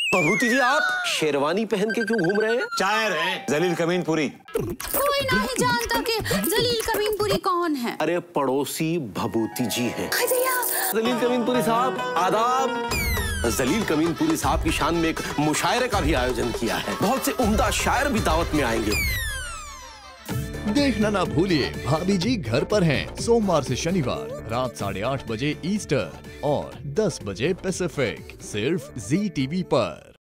भभूति जी, आप शेरवानी पहन के क्यों घूम रहे हैं? शायर हैं जलील कमीनपुरी। कोई नहीं जानता कि जलील कमीनपुरी कौन है। अरे पड़ोसी भभूति जी हैं। जलील कमीनपुरी साहब आदाब। जलील कमीनपुरी साहब की शान में एक मुशायरे का भी आयोजन किया है। बहुत से उम्दा शायर भी दावत में आएंगे। देखना ना भूलिए, भाभी जी घर पर हैं सोमवार से शनिवार रात 8:30 बजे ईस्टर्न और 10 बजे पैसिफिक, सिर्फ ZTV पर।